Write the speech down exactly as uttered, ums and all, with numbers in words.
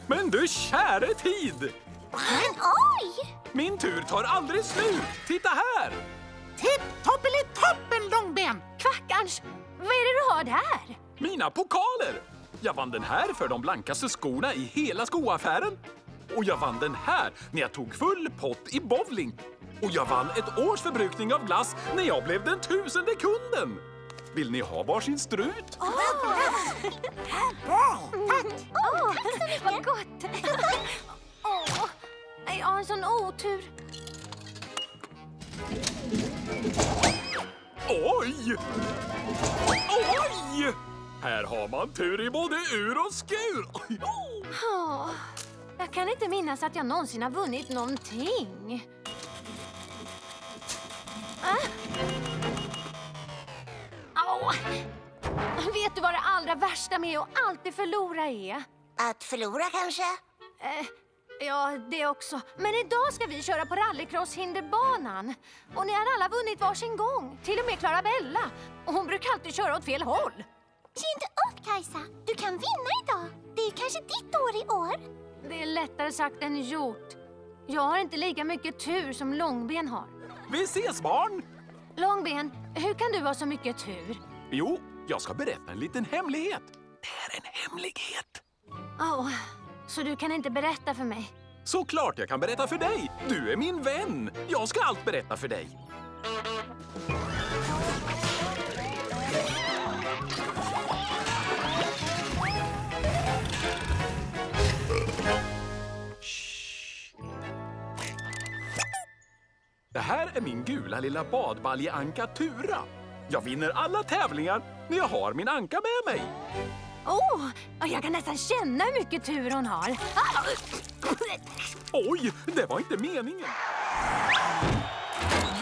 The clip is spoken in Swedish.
Men du käre tid! Men oj! Min tur tar aldrig slut. Titta här! Tipp-toppeli-toppen, Långben! Kvackarns, vad är det du har där? Mina pokaler! Jag vann den här för de blankaste skorna i hela skoaffären. Och jag vann den här när jag tog full pott i bowling. Och jag vann ett års förbrukning av glass när jag blev den tusende kunden. Vill ni ha varsin strut? Åh, vad gott! Åh, jag har en sån otur. Oj! Oj! Här har man tur i både ur och skur. Åh, jag kan inte minnas att jag någonsin har vunnit någonting. Ah. Au. Vet du vad det allra värsta med att alltid förlora är? Att förlora kanske? Eh, ja, det också. Men idag ska vi köra på rallycross-hinderbanan. Och ni har alla vunnit varsin gång. Till och med Clarabella. Och hon brukar alltid köra åt fel håll. Ge inte upp, Kajsa. Du kan vinna idag. Det är kanske ditt år i år. Det är lättare sagt än gjort. Jag har inte lika mycket tur som Långben har. Vi ses, barn! Långben, hur kan du ha så mycket tur? Jo, jag ska berätta en liten hemlighet. Det är en hemlighet. Oh, så du kan inte berätta för mig? Såklart jag kan berätta för dig. Du är min vän. Jag ska allt berätta för dig. Det här är min gula lilla badbalje Anka Tura. Jag vinner alla tävlingar när jag har min Anka med mig. Åh, oh, jag kan nästan känna hur mycket tur hon har. Oj, det var inte meningen.